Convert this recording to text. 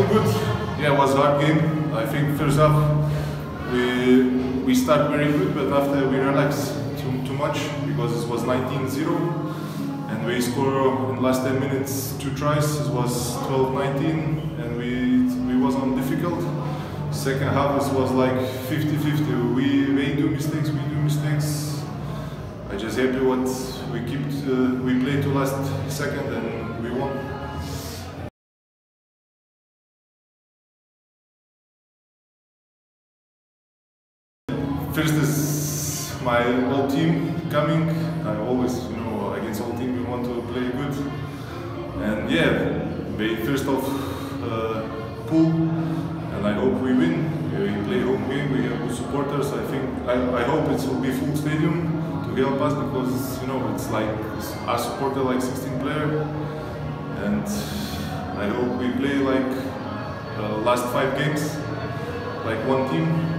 good. Yeah, it was a hard game. I think first half we start very good, but after we relaxed too much because it was 19-0 and we scored in the last 10 minutes 2 tries. It was 12-19 and we was on difficult. Second half it was like 50-50. We do mistakes, we do mistakes. I just happy what we played to last second and we won. First is my whole team coming. I always, against whole team we want to play good. And yeah, we first off pool, and I hope we win. We play home game. We have good supporters. I hope it will be full stadium to help us because it's like our supporter like 16 players, and I hope we play like last 5 games like one team.